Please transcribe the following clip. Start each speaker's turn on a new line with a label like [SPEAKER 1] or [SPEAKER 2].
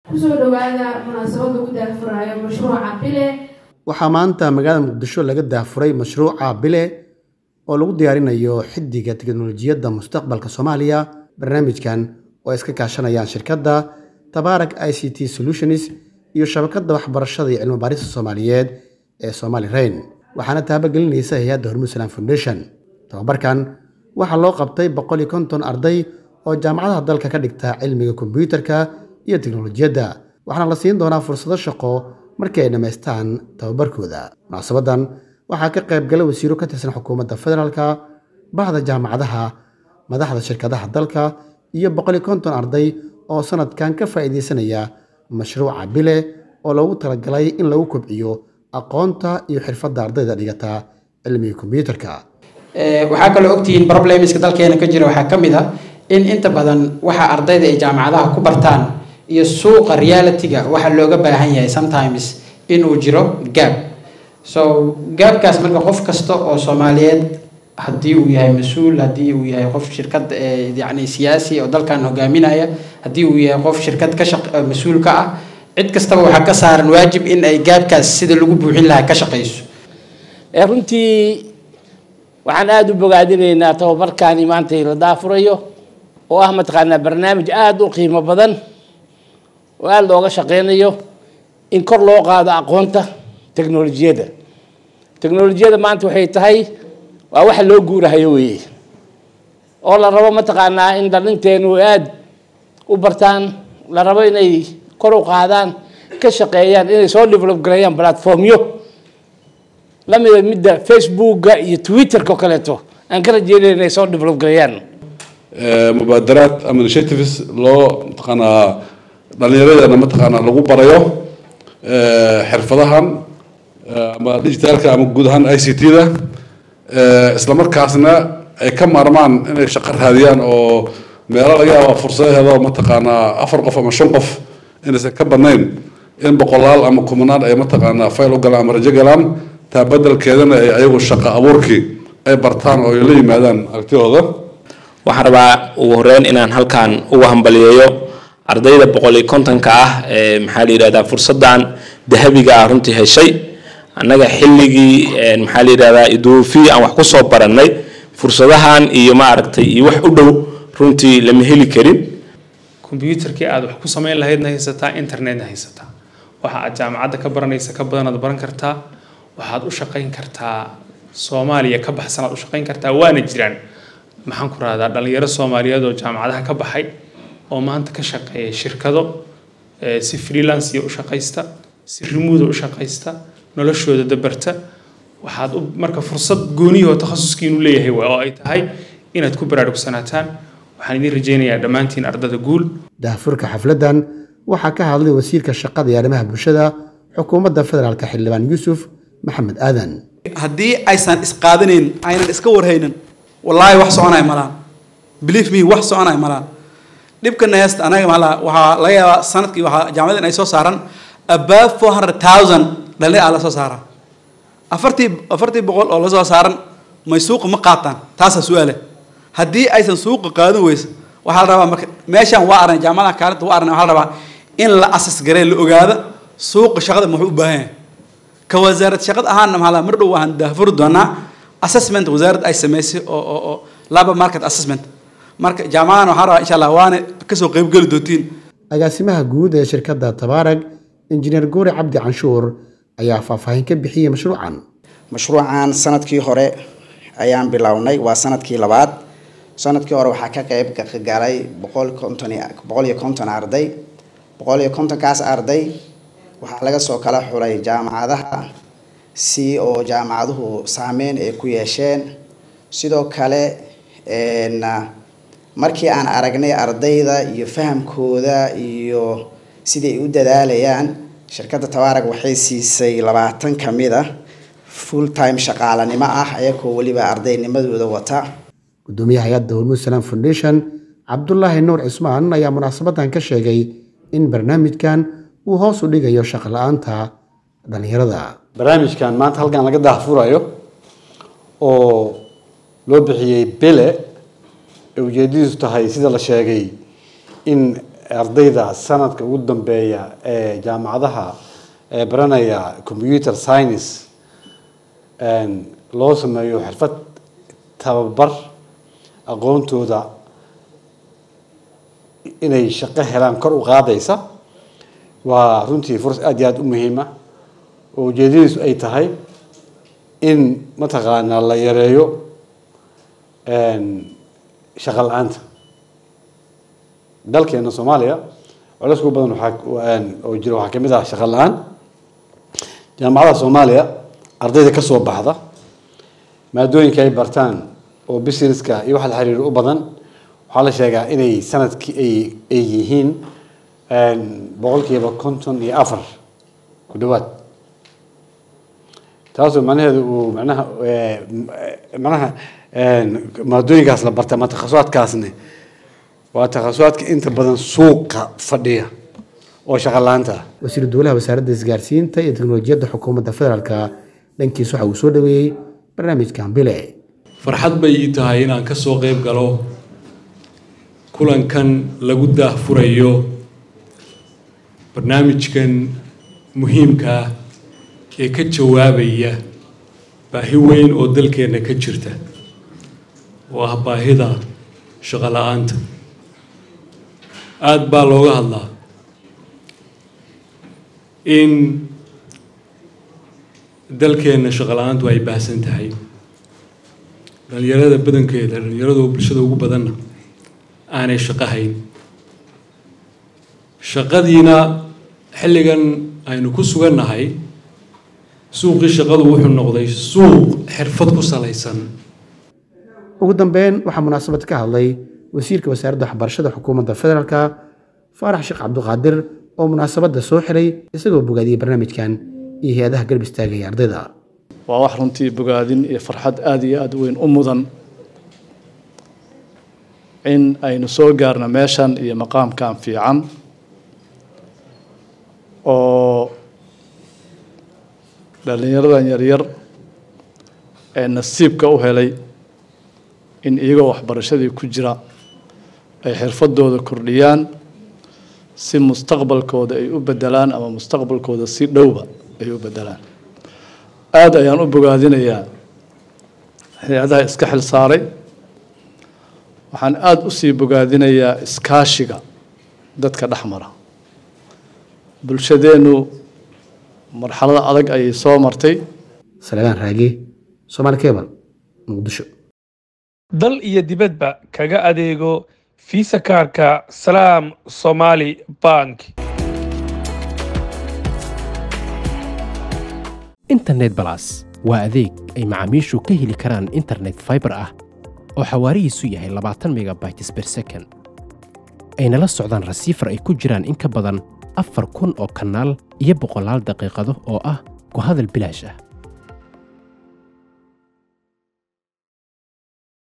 [SPEAKER 1] kusoo dhawaada munaasabada ugu daafurayo mashruuca bile.
[SPEAKER 2] waxaa maanta magaalada muqdisho laga daafuray mashruuca bile oo lagu diyaarinayo xiddiga tiknoolajiyadda mustaqbalka Soomaaliya. barnaamijkan oo iska kaashanayaan shirkadda Tabaarak ICT Solutions iyo shabakadda waxbarashada iyo cilmi baarista Soomaaliyeed ee Somali Rain, waxaana taabagelinaysa hay'adda Hormuud Salaam Foundation. tababarkan waxaa loo qabtay 150 arday oo jaamacadaha dalka ka dhigta cilmiga kombiyuutarka iyo tiknoolajiyadda, waxaana la siin doonaa fursado shaqo markii ay dhameystaan tababarkooda. munaasabadan waxaa ka qayb galay wasiiro ka tirsan xukuumadda federaalka, bahda jaamacadaha, madaxda shirkadaha dalka iyo 150 arday oo sanadkan ka faa'iideysanaya mashruuca bile oo loogu talagalay in lagu kobciyo aqoonta iyo xirfadda ardayda dhigata cilmiga kombiyuutarka.
[SPEAKER 3] waxaa kaloo ogtihiin problemska dalkeena ka jira waxaa ka mid ah in inta badan waxa ardayda ay jaamacadaha ku bartaan iyo suuqa reality-ga waxa looga baahan yahay sometimes inuu jiro gap. So gapkaas marka qof kasta oo Soomaaliyeed haddii uu yahay mas'uul, haddii uu yahay qof shirkad yacni siyaasi oo dalkan hogaaminaya, haddii uu yahay qof shirkad ka mas'uul ka ah, cid kastaba waxaa ka saaran waajib in ay gaabkaas sida lagu buuxin lahaa ka shaqeyso.
[SPEAKER 4] runtii waxaan aad u bogaadinaynaa tababarkaani maanta la daafurayo oo ah mataqaanaa barnaamij aad u qiimo badan oo aad looga shaqeynayo in kor loo qaado aqoonta teknoolajiyadda. teknoolajiyadda maanta waxay tahay waa waxa loo guurahayo weeye oo la rabo mataqaanaa in dhalinteenu aad u bartaan, la rabo inay kor u qaadaan, ka shaqeeyaan, inay soo develop gareeyaan platformyo lamida midda Facebookga iyo Twitterka kaleeto aan ka rajeynayno inay soo develop gareeyaan.
[SPEAKER 5] mubaadaraad ama initiatives loo mataqaanaa dhalinyarada mataqaanaa lagu barayo xirfadahan ama digitalka ama guud ahaan ICT-da, isla markaasna ay ka maarmaan inay shaqo raadiyaan oo meelo laga yaabo fursadaheeda mataqaanaa 4 qof ama 5 qof inaysan ka badnayn in boqolaal ama kumanaan ay mataqaanaa fayl u galaan ama rajo galaan, taa beddelkeedana ay ayagu shaqo abuurkii ay bartaan oo ay la yimaadaan aragtidooda.
[SPEAKER 6] waxaan rabaa ugu horeyn inaan halkan ugu hambaliyeeyo ardayda 150ka ah ee maxaa la yiraahdaa fursadan dahabiga ah runtii heshay. annaga xilligii maxaa la yiraahdaa iduufi aan wax ku soo barannay fursadahan iyo ma aragtay iyo wax u dhow runtii lama heli karin.
[SPEAKER 7] kombiyuutarkii aad wax ku samayn lahaydna haysataa, internetna haysataa, waxa aad jaamacadda ka baranaysa ka badan aad baran kartaa, waxaad u shaqayn kartaa Soomaaliya ka baxsan aad u shaqayn kartaa. waana jiraan maxaan ku raahdaa dhalinyaro Soomaaliyeed oo jaamacadaha ka baxay oo maanta ka shaqeeya shirkado si freelance u shaqaysta, si remote u shaqaysta, noloshooda dabarta. waxaad marka fursad gooni oo takhasuskiinu leeyahay oo ay tahay inaad ku baraarugsanataan. waxaan idin rajaynayaa dhammaantiin ardada guul.
[SPEAKER 2] daafurka xafladan waxaa ka hadlay wasiirka shaqada iyo arrimaha bulshada xukuumadda federaalka xildhibaan Yuusuf Maxamed Aadan.
[SPEAKER 8] haddii aysan isqaadanayn aynan iska warhaynin wallahi wax soconay malaan, believe me wax soconay malaan. dhibka neesta anaga maala waxaa laga yaabaa sanadkii waxaa jaamacadan ay soo saaran above 400,000 dhalin ala soo saaran. afartii boqol oo la soo saaran may suuqa ma qaataan. taasa su'aale haddii aysan suuqa qaadan weyso waxaa la rabaa marka meeshan waa arnay jaamacada kaalinta waa arnay waxaa la rabaa in la asas gareey la ogaado suuqa shaqada muxuu u baahan yahay. ka wasaaradda shaqada ahaana maxaa mar dhow waxaan daafuri doonaa assessment wasaaradda ay sameysay oo labor market assessment. marka jaamacadan waxaa rabaa insha Allah waana ka soo qayb gali doontiin.
[SPEAKER 2] agaasimaha guud ee shirkadda Tabaarak Engineer Goori Cabdi Canshuur ayaa faahfaahin ka bixiyay mashruucan.
[SPEAKER 9] mashruucan sanadkii hore ayaan bilownay, waa sanadkii labaad. sanadkii hore waxaa ka qayb galay 150 arday. 150kaas arday waxaa laga soo kala xulay jaamacadaha si oo jaamacaduhu saameyn ay ku yeesheen. sidoo kale markii aan aragnay ardayda iyo fahamkooda iyo sidii ay u dadaalayaan, shirkadda Tabaarak waxay siisay 20 kamid ah full time shaqaalanimo ah ayagoo waliba ardaynimadooda wata.
[SPEAKER 2] gudoomiyaha hay'adda Hormuud Salaam Foundation Cabdullaahi Nuur Cismaan ayaa munaasabadan ka sheegay in barnaamijkan uu hoos u dhigayo shaqo la'aanta dhalinyarada.
[SPEAKER 10] barnaamijkan maanta halkan laga daafurayo oo loo bixiyay bile ujeedadiisu tahay sida la sheegay in ardayda sanadka ugu dambeeya ee jaamacadaha ee baranaya computer science loo sameeyo xirfad tababar aqoontooda inay shaqo helaan kor u qaadaysa waa runtii fursad aad iyo aad u muhiim ah oo ujeedadiisu ay tahay in mataqaanaa la yareeyo shaqo la-aanta dalkeena Soomaaliya culays ugu badan oo jira waxaa kamid ah shaqo la-aan jaamacadaha Soomaaliya ardayda ka soo baxda maadooyinka ay bartaan oo businesska iyo waxa la xiriir u badan waxaa la sheegaa inay sanadkii ay yihiin 54% ku dhawaad taasoo macnaheedu uu macnaha maadooyinkaas la barta ama takhasusaadkaasna waa takhasusaadka inta badan suuqa fadhiya oo shaqo la'aanta
[SPEAKER 2] wasiir dowlaha wasaaradda isgaarsiinta iyo teknolojiyadda xukuumadda federaalka dhankiisa waxa uu soo dhaweeyay barnaamijkan bile
[SPEAKER 11] farxad bay ii tahay inaan ka soo qayb galo kulankan lagu daahfurayo barnaamijkan muhiimka ah ee ka jawaabaya baahi weyn oo dalkeena ka jirta oo ah baahida shaqo la'aanta aad baa looga hadlaa in dalkeena shaqo la'aantu ay baahsan tahay dhalinyarada badankeeda dhalinyarada bulshada ugu badanna aanay shaqo hayn shaqadiina xilligan aynu ku sugannahay suuqii shaqadu wuxuu noqday suuq xirfad ku salaysan
[SPEAKER 2] ugu dambeyn waxaa munaasabad ka hadlay wasiirka wasaaradda waxbarashada xukuumadda federaalka Faarax Sheekh Cabduqaadir oo munaasabadda soo xiray isagoo bogaadiyay barnaamijkan iyo hay'adaha garab istaagaya ardayda
[SPEAKER 12] waa wax runtii bogaadin iyo farxad aad iyo aad weyn u mudan in aynu soo gaarno meeshan iyo maqaamkan fiican oo dhalinyaradan yaryar ee nasiibka u helay in iyagoo waxbarashadii ku jira ay xirfadooda kordhiyaan si mustaqbalkooda ay u bedelaan ama mustaqbalkooda si dhowba ay u bedelaan aad ayaan u bogaadinayaa hay'adaha iska xil saaray waxaan aad u sii bogaadinayaa iskaashiga dadka dhexmara bulshadeenu marxalada adag ayay soo martay
[SPEAKER 2] Salmaan Raagi Soomaali Cable Muqdisho
[SPEAKER 13] dal iyo dibadba kaga adeego Visa kaarka Salaam Somali Bank
[SPEAKER 14] Internet Plus waa adeeg ay macaamiishu ka heli karaan internet fiber ah oo xawaarihiisu yahay 20 megabytes per second ayna la socdaan receiver ay ku jiraan in ka badan 4,000 oo kanaal iyo 100 daqiiqado oo ah ku hadal bilaash ah